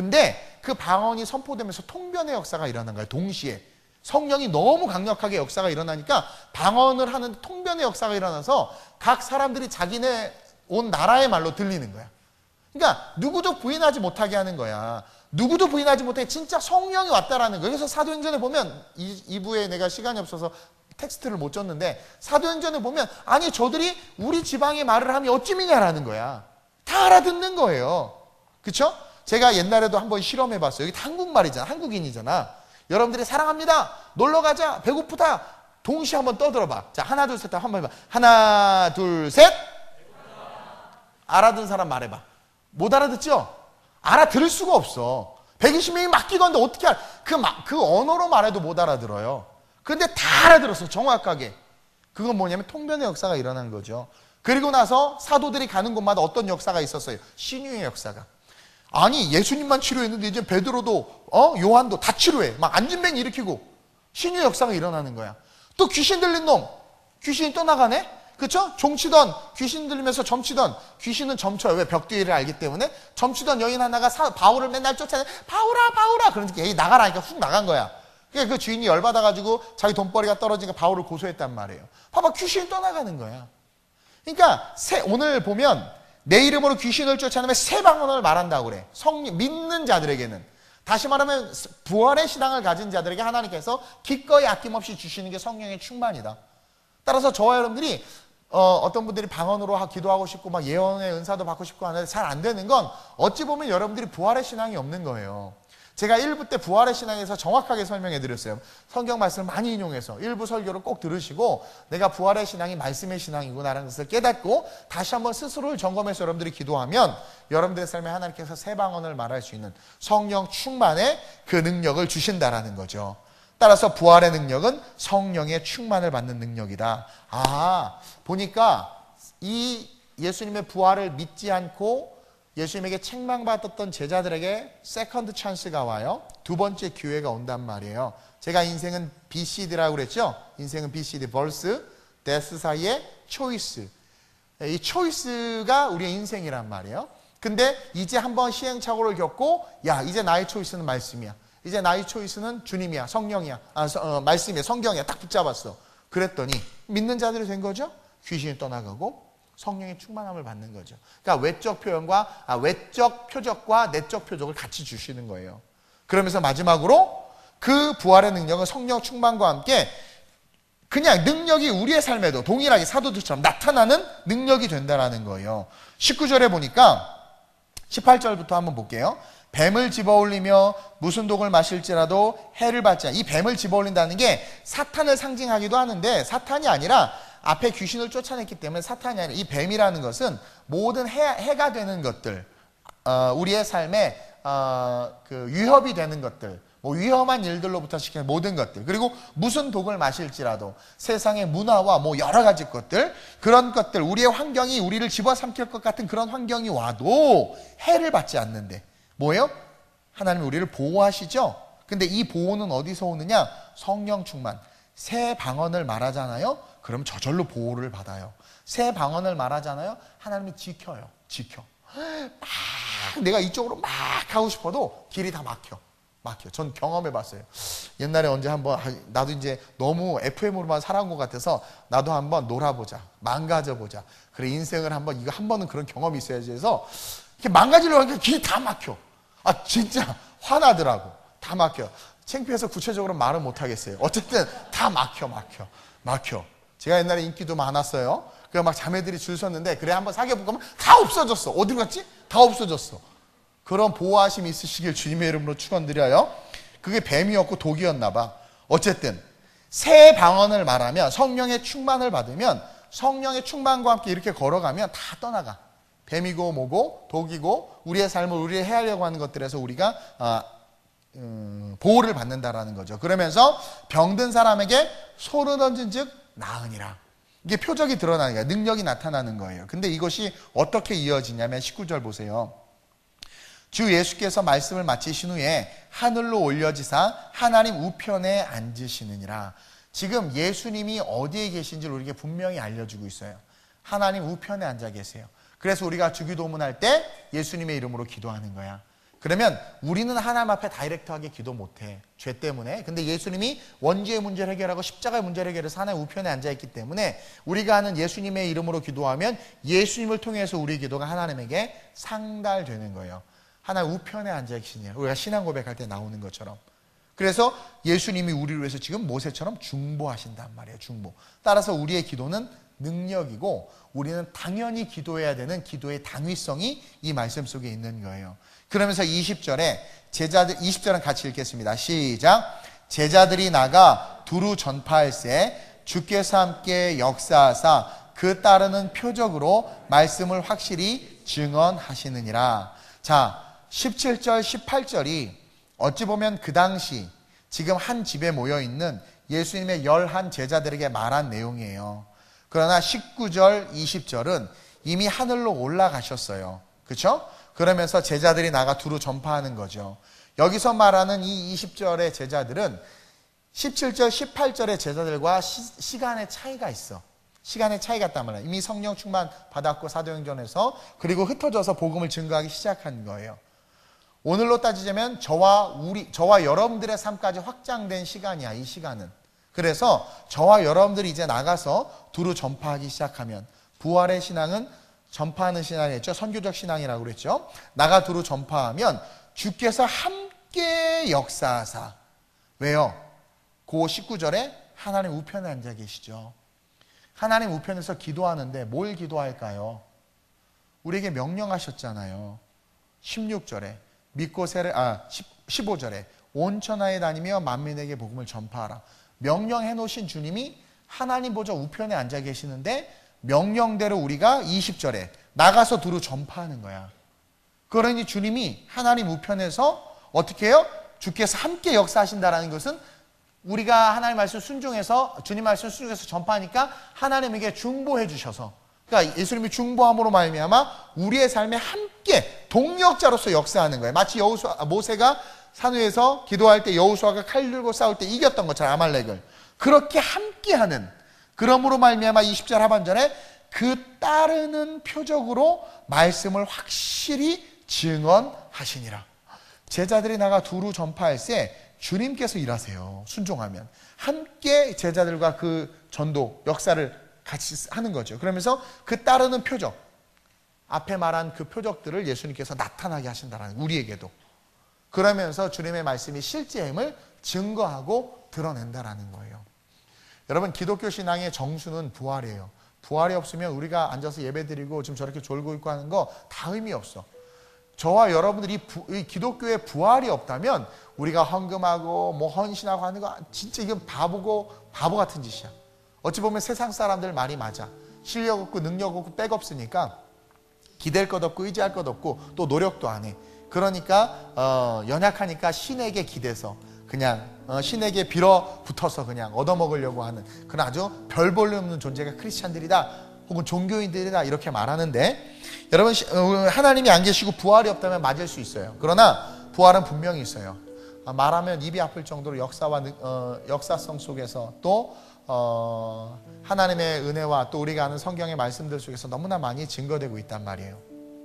근데 그 방언이 선포되면서 통변의 역사가 일어난 거예요, 동시에. 성령이 너무 강력하게 역사가 일어나니까 방언을 하는 통변의 역사가 일어나서 각 사람들이 자기네 온 나라의 말로 들리는 거야. 그러니까 누구도 부인하지 못하게 하는 거야. 누구도 부인하지 못하게 진짜 성령이 왔다라는 거예요. 그래서 사도행전에 보면, 이 부에 내가 시간이 없어서 텍스트를 못 줬는데, 사도행전에 보면 아니 저들이 우리 지방의 말을 하면 어찌미냐라는 거야. 다 알아듣는 거예요. 그렇죠? 제가 옛날에도 한번 실험해봤어요. 여기 한국말이잖아. 한국인이잖아. 여러분들이 사랑합니다, 놀러가자, 배고프다, 동시에 한번 떠들어봐. 자, 하나 둘 셋 한번 해봐. 하나 둘 셋. 알아듣는 사람 말해봐. 못 알아듣죠? 알아들을 수가 없어. 백이십 명이 막 기도하는데 어떻게 알아? 그, 그 언어로 말해도 못 알아들어요. 근데 다 알아들었어, 정확하게. 그건 뭐냐면 통변의 역사가 일어난 거죠. 그리고 나서 사도들이 가는 곳마다 어떤 역사가 있었어요? 신유의 역사가. 아니 예수님만 치료했는데 이제 베드로도 어 요한도 다 치료해. 막 안진뱅이 일으키고 신유의 역사가 일어나는 거야. 또 귀신 들린 놈, 귀신이 떠나가네? 그쵸? 종치던, 귀신 들리면서 점치던, 귀신은 점쳐요. 왜? 벽 뒤를 알기 때문에. 점치던 여인 하나가 사, 바울을 맨날 쫓아내. 바울아, 바울아! 그러니까 얘 나가라니까 훅 나간 거야. 그러니까 그 주인이 열받아가지고 자기 돈벌이가 떨어지니까 바울을 고소했단 말이에요. 봐봐, 귀신이 떠나가는 거야. 그러니까 새, 오늘 보면 내 이름으로 귀신을 쫓아내면 새 방언을 말한다고 그래. 성, 믿는 자들에게는. 다시 말하면 부활의 신앙을 가진 자들에게 하나님께서 기꺼이 아낌없이 주시는 게 성령의 충만이다. 따라서 저와 여러분들이 어, 어떤 분들이 방언으로 기도하고 싶고 막 예언의 은사도 받고 싶고 하는데 잘 안 되는 건 어찌 보면 여러분들이 부활의 신앙이 없는 거예요. 제가 일 부 때 부활의 신앙에서 정확하게 설명해 드렸어요. 성경 말씀을 많이 인용해서 일 부 설교를 꼭 들으시고 내가 부활의 신앙이 말씀의 신앙이구나라는 것을 깨닫고 다시 한번 스스로를 점검해서 여러분들이 기도하면 여러분들의 삶에 하나님께서 새 방언을 말할 수 있는 성령 충만의 그 능력을 주신다라는 거죠. 따라서 부활의 능력은 성령의 충만을 받는 능력이다. 아, 보니까 이 예수님의 부활을 믿지 않고 예수님에게 책망받았던 제자들에게 세컨드 찬스가 와요. 두 번째 기회가 온단 말이에요. 제가 인생은 비씨디라고 그랬죠. 인생은 비씨디, 벌스, 데스 사이의 초이스. 이 초이스가 우리의 인생이란 말이에요. 근데 이제 한번 시행착오를 겪고 야, 이제 나의 초이스는 말씀이야. 이제 나의 초이스는 주님이야, 성령이야, 아, 어, 말씀이야, 성경이야. 딱 붙잡았어. 그랬더니 믿는 자들이 된 거죠. 귀신이 떠나가고 성령의 충만함을 받는 거죠. 그러니까 외적 표현과 아, 외적 표적과 내적 표적을 같이 주시는 거예요. 그러면서 마지막으로 그 부활의 능력은 성령 충만과 함께 그냥 능력이 우리의 삶에도 동일하게 사도들처럼 나타나는 능력이 된다는 거예요. 십구 절에 보니까 십팔 절부터 한번 볼게요. 뱀을 집어올리며 무슨 독을 마실지라도 해를 받지 않아. 이 뱀을 집어올린다는 게 사탄을 상징하기도 하는데 사탄이 아니라 앞에 귀신을 쫓아냈기 때문에 사탄이 아니라 이 뱀이라는 것은 모든 해, 해가 되는 것들, 어, 우리의 삶에 어, 그 위협이 되는 것들, 뭐 위험한 일들로부터 시키는 모든 것들, 그리고 무슨 독을 마실지라도 세상의 문화와 뭐 여러 가지 것들, 그런 것들, 우리의 환경이 우리를 집어삼킬 것 같은 그런 환경이 와도 해를 받지 않는데 뭐예요? 하나님이 우리를 보호하시죠? 근데 이 보호는 어디서 오느냐? 성령 충만. 새 방언을 말하잖아요? 그럼 저절로 보호를 받아요. 새 방언을 말하잖아요? 하나님이 지켜요. 지켜. 막 내가 이쪽으로 막 가고 싶어도 길이 다 막혀. 막혀. 전 경험해 봤어요. 옛날에 언제 한번 나도 이제 너무 에프엠으로만 살아온 것 같아서 나도 한번 놀아보자. 망가져보자. 그래 인생을 한번 이거 한 번은 그런 경험이 있어야지 해서 이렇게 망가지려고 하니까 길이 다 막혀. 아 진짜 화나더라고. 다 막혀. 창피해서 구체적으로 말은 못하겠어요. 어쨌든 다 막혀 막혀 막혀. 제가 옛날에 인기도 많았어요. 그래서 막 자매들이 줄 섰는데 그래 한번 사귀어볼까 하면 다 없어졌어. 어디로 갔지? 다 없어졌어. 그런 보호하심이 있으시길 주님의 이름으로 축원드려요. 그게 뱀이었고 독이었나 봐. 어쨌든 새 방언을 말하면 성령의 충만을 받으면 성령의 충만과 함께 이렇게 걸어가면 다 떠나가. 뱀이고 뭐고 독이고 우리의 삶을 우리의 해하려고 하는 것들에서 우리가 어, 음, 보호를 받는다라는 거죠. 그러면서 병든 사람에게 소를 던진 즉 나으니라. 이게 표적이 드러나는 거예요. 능력이 나타나는 거예요. 근데 이것이 어떻게 이어지냐면 십구 절 보세요. 주 예수께서 말씀을 마치신 후에 하늘로 올려지사 하나님 우편에 앉으시느니라. 지금 예수님이 어디에 계신지 우리에게 분명히 알려주고 있어요. 하나님 우편에 앉아 계세요. 그래서 우리가 주기도문할 때 예수님의 이름으로 기도하는 거야. 그러면 우리는 하나님 앞에 다이렉트하게 기도 못해. 죄 때문에. 근데 예수님이 원죄의 문제를 해결하고 십자가의 문제를 해결해서 하나님 우편에 앉아있기 때문에 우리가 하는 예수님의 이름으로 기도하면 예수님을 통해서 우리 기도가 하나님에게 상달되는 거예요. 하나님 우편에 앉아계시냐. 우리가 신앙 고백할 때 나오는 것처럼. 그래서 예수님이 우리를 위해서 지금 모세처럼 중보하신단 말이에요. 중보. 따라서 우리의 기도는 능력이고 우리는 당연히 기도해야 되는 기도의 당위성이 이 말씀 속에 있는 거예요. 그러면서 이십 절에 제자들, 이십 절은 같이 읽겠습니다. 시작. 제자들이 나가 두루 전파할세 주께서 함께 역사하사 그 따르는 표적으로 말씀을 확실히 증언하시느니라. 자, 십칠 절, 십팔 절이 어찌 보면 그 당시 지금 한 집에 모여있는 예수님의 열한 제자들에게 말한 내용이에요. 그러나 십구 절, 이십 절은 이미 하늘로 올라가셨어요. 그렇죠? 그러면서 제자들이 나가 두루 전파하는 거죠. 여기서 말하는 이 이십 절의 제자들은 십칠 절, 십팔 절의 제자들과 시, 시간의 차이가 있어. 시간의 차이가 있단 말이에요. 이미 성령 충만 받았고 사도행전에서, 그리고 흩어져서 복음을 증거하기 시작한 거예요. 오늘로 따지자면 저와 우리 저와 여러분들의 삶까지 확장된 시간이야, 이 시간은. 그래서 저와 여러분들이 이제 나가서 두루 전파하기 시작하면, 부활의 신앙은 전파하는 신앙이었죠. 선교적 신앙이라고 그랬죠. 나가 두루 전파하면 주께서 함께 역사하사. 왜요? 그 십구 절에 하나님 우편에 앉아 계시죠. 하나님 우편에서 기도하는데 뭘 기도할까요? 우리에게 명령하셨잖아요. 십육 절에 믿고 세례 아 십오 절에 온 천하에 다니며 만민에게 복음을 전파하라. 명령해 놓으신 주님이 하나님 보좌 우편에 앉아 계시는데, 명령대로 우리가 이십 절에 나가서 두루 전파하는 거야. 그러니 주님이 하나님 우편에서 어떻게 해요? 주께서 함께 역사하신다라는 것은 우리가 하나님 말씀 순종해서, 주님 말씀 순종해서 전파하니까 하나님에게 중보해 주셔서, 그러니까 예수님이 중보함으로 말미암아 우리의 삶에 함께 동력자로서 역사하는 거예요. 마치 여호수아, 모세가 산 위에서 기도할 때 여호수아가 칼 들고 싸울 때 이겼던 것처럼 아말렉을 그렇게 함께하는, 그러므로 말미암아 이십 절 하반절에 그 따르는 표적으로 말씀을 확실히 증언하시니라. 제자들이 나가 두루 전파할 때 주님께서 일하세요. 순종하면 함께 제자들과 그 전도 역사를 같이 하는 거죠. 그러면서 그 따르는 표적, 앞에 말한 그 표적들을 예수님께서 나타나게 하신다라는, 우리에게도 그러면서 주님의 말씀이 실제임을 증거하고 드러낸다라는 거예요. 여러분, 기독교 신앙의 정수는 부활이에요. 부활이 없으면 우리가 앉아서 예배드리고 지금 저렇게 졸고 있고 하는 거 다 의미 없어. 저와 여러분들이 부, 이 기독교의 부활이 없다면 우리가 헌금하고 뭐 헌신하고 하는 거 진짜 이건 바보고 바보 같은 짓이야. 어찌 보면 세상 사람들 말이 맞아. 실력 없고 능력 없고 백 없으니까 기댈 것 없고 의지할 것 없고 또 노력도 안 해. 그러니까 어, 연약하니까 신에게 기대서 그냥 어, 신에게 빌어붙어서 그냥 얻어먹으려고 하는 그런 아주 별 볼일 없는 존재가 크리스찬들이다 혹은 종교인들이다 이렇게 말하는데, 여러분 하나님이 안 계시고 부활이 없다면 맞을 수 있어요. 그러나 부활은 분명히 있어요. 말하면 입이 아플 정도로 역사와 어, 역사성 속에서 또 어, 하나님의 은혜와 또 우리가 아는 성경의 말씀들 속에서 너무나 많이 증거되고 있단 말이에요.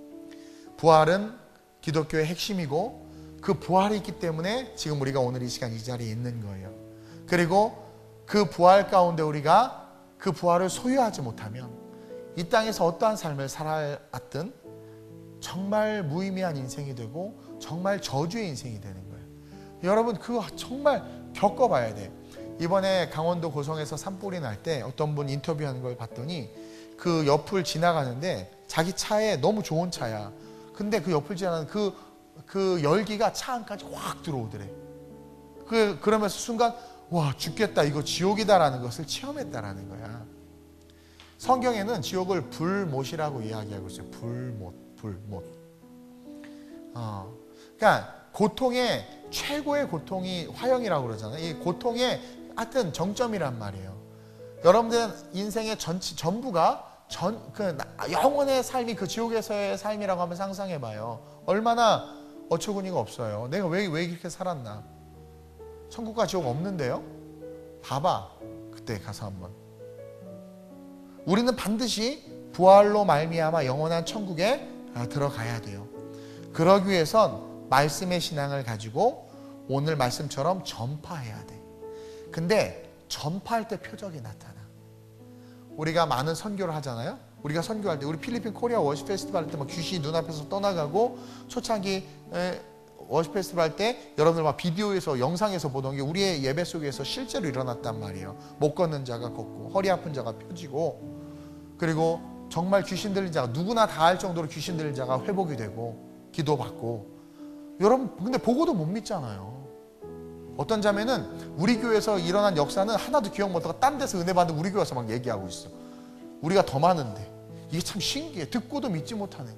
부활은 기독교의 핵심이고 그 부활이 있기 때문에 지금 우리가 오늘 이 시간 이 자리에 있는 거예요. 그리고 그 부활 가운데 우리가 그 부활을 소유하지 못하면 이 땅에서 어떠한 삶을 살아왔든 정말 무의미한 인생이 되고 정말 저주의 인생이 되는 거예요. 여러분 그거 정말 겪어봐야 돼. 이번에 강원도 고성에서 산불이 날 때 어떤 분 인터뷰하는 걸 봤더니 그 옆을 지나가는데 자기 차에 너무 좋은 차야. 근데 그 옆을 지나가는 그, 그 열기가 차 안까지 확 들어오더래. 그, 그러면서 순간 와 죽겠다 이거 지옥이다라는 것을 체험했다라는 거야. 성경에는 지옥을 불못이라고 이야기하고 있어요. 불못, 불못. 어, 그러니까 고통의 최고의 고통이 화형이라고 그러잖아요. 이 고통의 하여튼 정점이란 말이에요. 여러분들은 인생의 전치, 전부가 전, 그 영원의 삶이 그 지옥에서의 삶이라고 하면 상상해봐요. 얼마나 어처구니가 없어요. 내가 왜, 왜 이렇게 살았나. 천국과 지옥 없는데요? 봐봐. 그때 가서 한번. 우리는 반드시 부활로 말미암아 영원한 천국에 들어가야 돼요. 그러기 위해선 말씀의 신앙을 가지고 오늘 말씀처럼 전파해야 돼. 근데 전파할 때 표적이 나타나. 우리가 많은 선교를 하잖아요. 우리가 선교할 때 우리 필리핀 코리아 워십 페스티벌 할 때 막 귀신이 눈앞에서 떠나가고 초창기 워십 페스티벌 할 때 여러분들 막 비디오에서 영상에서 보던 게 우리의 예배 속에서 실제로 일어났단 말이에요. 못 걷는 자가 걷고 허리 아픈 자가 펴지고, 그리고 정말 귀신 들린 자가 누구나 다 할 정도로 귀신 들린 자가 회복이 되고 기도받고. 여러분 근데 보고도 못 믿잖아요. 어떤 자매는 우리 교회에서 일어난 역사는 하나도 기억 못하고 딴 데서 은혜 받는 우리 교회에서 막 얘기하고 있어. 우리가 더 많은데. 이게 참 신기해. 듣고도 믿지 못하는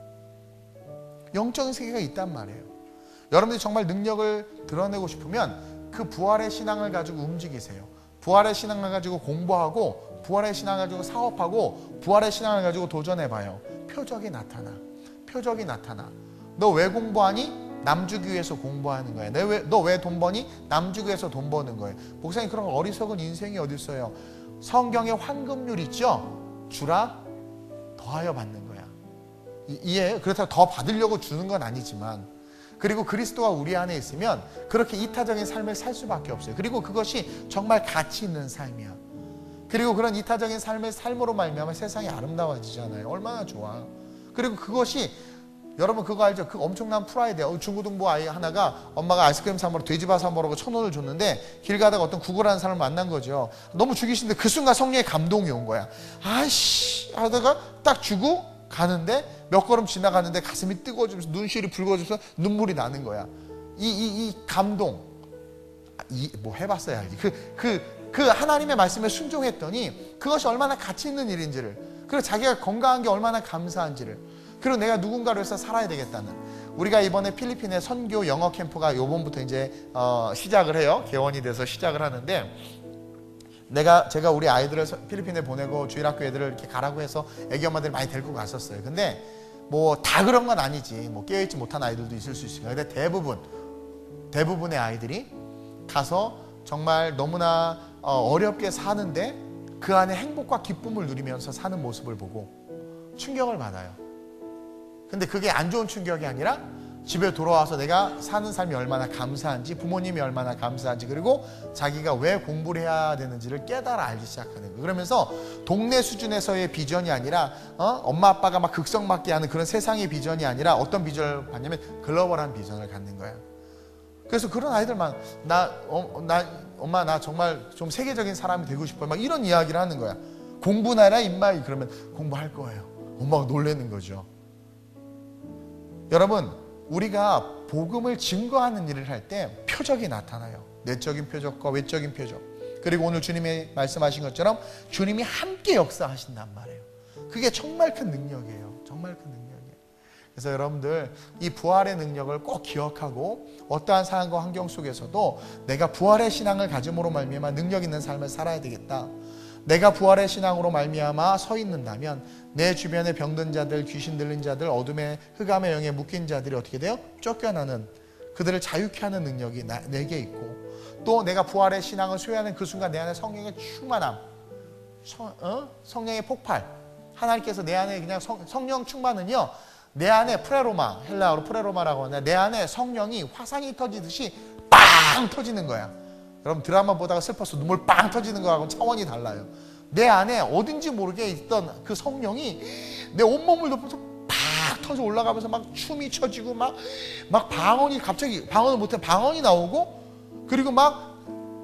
거예요. 영적인 세계가 있단 말이에요. 여러분들이 정말 능력을 드러내고 싶으면 그 부활의 신앙을 가지고 움직이세요. 부활의 신앙을 가지고 공부하고 부활의 신앙을 가지고 사업하고 부활의 신앙을 가지고 도전해봐요. 표적이 나타나. 표적이 나타나. 너 왜 공부하니? 남 주기 위해서 공부하는 거야. 너 왜 돈 버니? 남 주기 위해서 돈 버는 거예요. 목사님 그런 어리석은 인생이 어디 있어요? 성경의 황금률 있죠? 주라 더하여 받는 거야. 이, 이해해요? 그렇다고 더 받으려고 주는 건 아니지만, 그리고 그리스도가 우리 안에 있으면 그렇게 이타적인 삶을 살 수밖에 없어요. 그리고 그것이 정말 가치 있는 삶이야. 그리고 그런 이타적인 삶의 삶으로 말미암아 세상이 아름다워지잖아요. 얼마나 좋아. 그리고 그것이, 여러분 그거 알죠? 그 엄청난 프라이드야. 중고등부 아이 하나가 엄마가 아이스크림 사 먹으러 돼지바 사 먹으라고 천 원을 줬는데 길 가다가 어떤 구걸하는 사람을 만난 거죠. 너무 주기 싫은데 그 순간 성령의 감동이 온 거야. 아이씨 하다가 딱 주고 가는데 몇 걸음 지나가는데 가슴이 뜨거워지면서 눈시울이 붉어지면서 눈물이 나는 거야. 이, 이, 이 감동. 이, 뭐 해봤어야 알지. 그, 그, 그 하나님의 말씀에 순종했더니 그것이 얼마나 가치 있는 일인지를, 그리고 자기가 건강한 게 얼마나 감사한지를, 그리고 내가 누군가로 해서 살아야 되겠다는. 우리가 이번에 필리핀에 선교 영어 캠프가 요번부터 이제 어, 시작을 해요. 개원이 돼서 시작을 하는데, 내가 제가 우리 아이들을 필리핀에 보내고 주일학교 애들을 이렇게 가라고 해서 애기 엄마들 많이 데리고 갔었어요. 근데 뭐 다 그런 건 아니지. 뭐 깨어있지 못한 아이들도 있을 수 있으니까. 근데 대부분 대부분의 아이들이 가서 정말 너무나 어, 어렵게 사는데 그 안에 행복과 기쁨을 누리면서 사는 모습을 보고 충격을 받아요. 근데 그게 안 좋은 충격이 아니라 집에 돌아와서 내가 사는 삶이 얼마나 감사한지, 부모님이 얼마나 감사한지, 그리고 자기가 왜 공부를 해야 되는지를 깨달아 알기 시작하는 거예요. 그러면서 동네 수준에서의 비전이 아니라 어? 엄마 아빠가 막 극성맞게 하는 그런 세상의 비전이 아니라 어떤 비전을 갖냐면 글로벌한 비전을 갖는 거예요. 그래서 그런 아이들만 나, 어, 나 엄마 나 정말 좀 세계적인 사람이 되고 싶어요. 막 이런 이야기를 하는 거야. 공부나 해라 임마. 그러면 공부할 거예요. 엄마가 놀라는 거죠. 여러분, 우리가 복음을 증거하는 일을 할 때 표적이 나타나요. 내적인 표적과 외적인 표적. 그리고 오늘 주님이 말씀하신 것처럼 주님이 함께 역사하신단 말이에요. 그게 정말 큰 능력이에요. 정말 큰 능력이에요. 그래서 여러분들 이 부활의 능력을 꼭 기억하고 어떠한 상황과 환경 속에서도 내가 부활의 신앙을 가짐으로 말미암아 능력 있는 삶을 살아야 되겠다. 내가 부활의 신앙으로 말미암아 서 있는다면 내 주변의 병든 자들, 귀신 들린 자들, 어둠의 흑암의 영에 묶인 자들이 어떻게 돼요? 쫓겨나는, 그들을 자유케 하는 능력이 나, 내게 있고, 또 내가 부활의 신앙을 소유하는 그 순간 내 안에 성령의 충만함, 성, 어? 성령의 폭발, 하나님께서 내 안에 그냥 성, 성령 충만은요, 내 안에 프레로마, 헬라어로 프레로마라고 하는데 내 안에 성령이 화상이 터지듯이 빵 터지는 거야. 여러분 드라마 보다가 슬퍼서 눈물 빵 터지는 거하고는 차원이 달라요. 내 안에 어딘지 모르게 있던 그 성령이 내 온몸을 덮어서 팍 터져 올라가면서 막 춤이 춰지고 막, 막 방언이 갑자기 방언을 못해 방언이 나오고, 그리고 막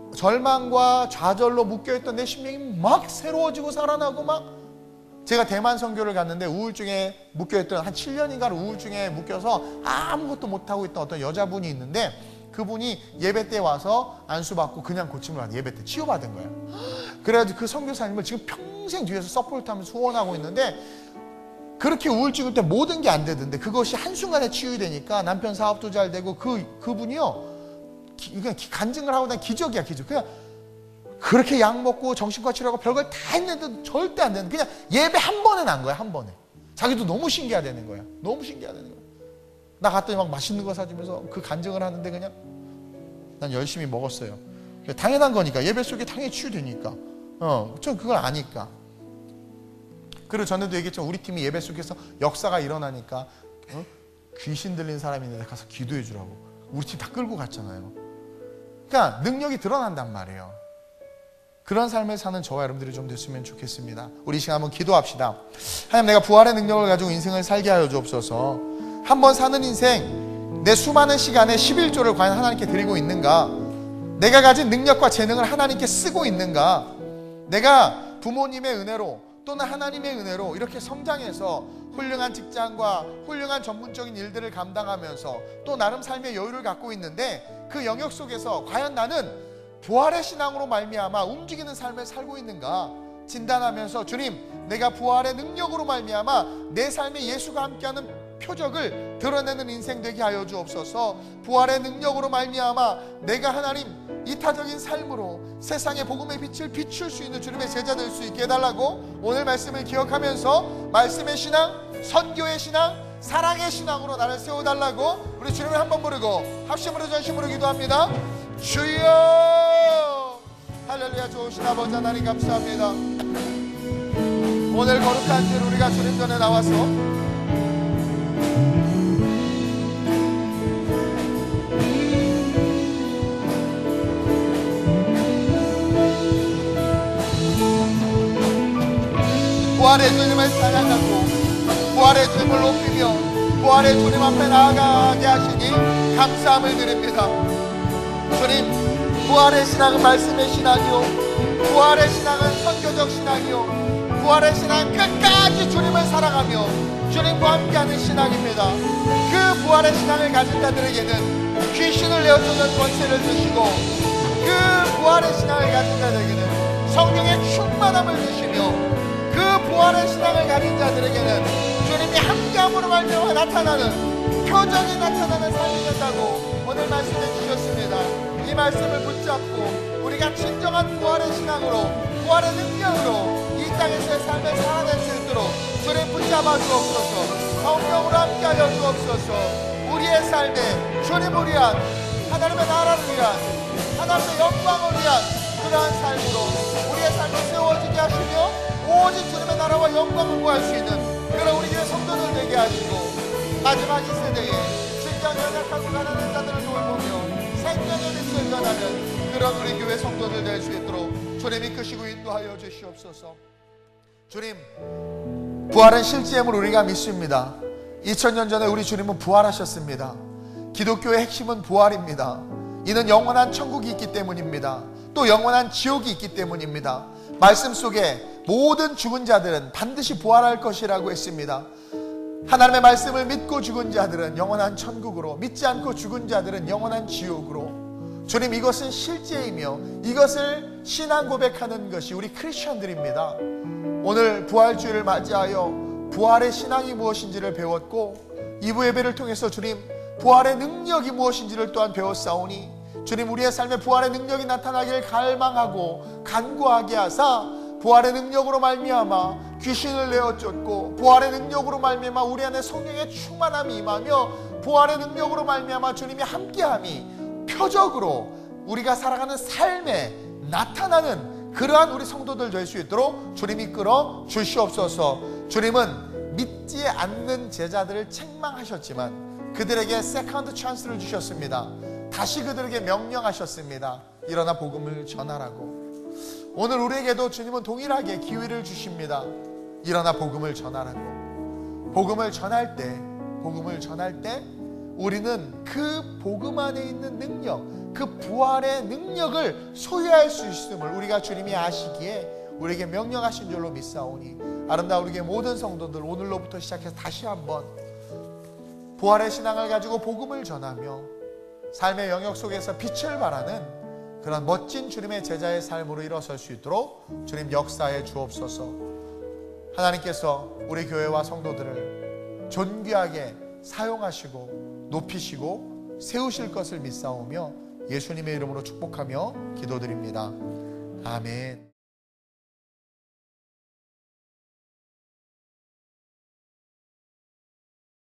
절망과 좌절로 묶여있던 내 심령이 막 새로워지고 살아나고, 막 제가 대만 선교를 갔는데 우울증에 묶여있던 한 칠 년인가 우울증에 묶여서 아무것도 못하고 있던 어떤 여자분이 있는데, 그분이 예배 때 와서 안수받고 그냥 고침을 받은, 예배 때 치유받은 거예요. 그래가지고 그 선교사님을 지금 평생 뒤에서 서포트하면서 후원하고 있는데, 그렇게 우울증일 때 모든 게 안 되던데 그것이 한순간에 치유되니까 남편 사업도 잘 되고, 그, 그분이요 기, 그냥 간증을 하고 난 기적이야 기적. 그냥 그렇게 약 먹고 정신과 치료하고 별걸 다 했는데도 절대 안 되는, 그냥 예배 한 번에 난 거야. 한 번에. 자기도 너무 신기하다는 거야. 너무 신기하다는 거야. 나 갔더니 막 맛있는 거 사주면서 그 간증을 하는데 그냥 난 열심히 먹었어요. 당연한 거니까. 예배 속에 당연히 치유되니까. 어, 전 그걸 아니까. 그리고 전에도 얘기했지만 우리 팀이 예배 속에서 역사가 일어나니까 어? 귀신 들린 사람이 있는데 가서 기도해 주라고 우리 팀 다 끌고 갔잖아요. 그러니까 능력이 드러난단 말이에요. 그런 삶을 사는 저와 여러분들이 좀 됐으면 좋겠습니다. 우리 이 시간 한번 기도합시다. 하나님, 내가 부활의 능력을 가지고 인생을 살게 하여 주옵소서. 한번 사는 인생, 내 수많은 시간에 십일조를 과연 하나님께 드리고 있는가? 내가 가진 능력과 재능을 하나님께 쓰고 있는가? 내가 부모님의 은혜로 또는 하나님의 은혜로 이렇게 성장해서 훌륭한 직장과 훌륭한 전문적인 일들을 감당하면서 또 나름 삶의 여유를 갖고 있는데, 그 영역 속에서 과연 나는 부활의 신앙으로 말미암아 움직이는 삶을 살고 있는가 진단하면서, 주님, 내가 부활의 능력으로 말미암아 내 삶에 예수가 함께하는 표적을 드러내는 인생 되게 하여 주옵소서. 부활의 능력으로 말미암아 내가 하나님 이타적인 삶으로 세상의 복음의 빛을 비출 수 있는 주님의 제자 될 수 있게 해달라고 오늘 말씀을 기억하면서 말씀의 신앙, 선교의 신앙, 사랑의 신앙으로 나를 세워달라고 우리 주님을 한번 부르고 합심으로 전심으로 기도합니다. 주여 할렐루야. 좋으신 아버지 하나님 감사합니다. 오늘 거룩한 주일 우리가 주님 전에 나와서 부활의 주님을 찬양하고 부활의 주님을 높이며 부활의 주님 앞에 나아가게 하시니 감사함을 드립니다. 주님, 부활의 신앙은 말씀의 신앙이요, 부활의 신앙은 선교적 신앙이요, 부활의 신앙은 끝까지 주님을 사랑하며 주님과 함께하는 신앙입니다. 그 부활의 신앙을 가진 자들에게는 귀신을 내어쫓는 권세를 주시고, 그 부활의 신앙을 가진 자들에게는 성령의 충만함을 주시며, 그 부활의 신앙을 가진 자들에게는 주님이 함께함으로 말미암아 나타나는, 표정이 나타나는 삶이 된다고 오늘 말씀해 주셨습니다. 이 말씀을 붙잡고 우리가 진정한 부활의 신앙으로, 부활의 능력으로 이 땅에서의 삶을 살아낼 수 있도록 주님 붙잡아 주옵소서. 성령으로 함께하여 주옵소서. 우리의 삶에 주님을 위한, 하나님의 나라를 위한, 하나님의 영광을 위한 그러한 삶으로 우리의 삶을 세워지게 하시며 오직 주님의 나라와 영광을 구할 수 있는 그런 우리 교회 성도들 되게 하시고, 마지막 이 세대에 진정 연약하고 가난한 자들을 돌보며 생명의 빛을 전하는 그런 우리 교회 성도들 될 수 있도록 주님 이끄시고 인도하여 주시옵소서. 주님, 부활은 실제임을 우리가 믿습니다. 이천 년 전에 우리 주님은 부활하셨습니다. 기독교의 핵심은 부활입니다. 이는 영원한 천국이 있기 때문입니다. 또 영원한 지옥이 있기 때문입니다. 말씀 속에 모든 죽은 자들은 반드시 부활할 것이라고 했습니다. 하나님의 말씀을 믿고 죽은 자들은 영원한 천국으로, 믿지 않고 죽은 자들은 영원한 지옥으로. 주님, 이것은 실제이며 이것을 신앙 고백하는 것이 우리 크리스천들입니다. 오늘 부활주일을 맞이하여 부활의 신앙이 무엇인지를 배웠고, 이 부 예배를 통해서 주님 부활의 능력이 무엇인지를 또한 배웠사오니, 주님 우리의 삶에 부활의 능력이 나타나기를 갈망하고 간구하게 하사 부활의 능력으로 말미암아 귀신을 내어쫓고, 부활의 능력으로 말미암아 우리 안에 성령의 충만함이 임하며, 부활의 능력으로 말미암아 주님이 함께함이 표적으로 우리가 살아가는 삶에 나타나는 그러한 우리 성도들 될 수 있도록 주님이 이끌어 주시옵소서. 주님은 믿지 않는 제자들을 책망하셨지만 그들에게 세컨드 찬스를 주셨습니다. 다시 그들에게 명령하셨습니다. 일어나 복음을 전하라고. 오늘 우리에게도 주님은 동일하게 기회를 주십니다. 일어나 복음을 전하라고. 복음을 전할 때, 복음을 전할 때 우리는 그 복음 안에 있는 능력, 그 부활의 능력을 소유할 수 있음을 우리가 주님이 아시기에 우리에게 명령하신 줄로 믿사오니, 아름다운 우리의 모든 성도들 오늘로부터 시작해서 다시 한번 부활의 신앙을 가지고 복음을 전하며 삶의 영역 속에서 빛을 발하는 그런 멋진 주님의 제자의 삶으로 일어설 수 있도록 주님 역사해 주옵소서. 하나님께서 우리 교회와 성도들을 존귀하게 사용하시고 높이시고 세우실 것을 믿사오며 예수님의 이름으로 축복하며 기도드립니다. 아멘.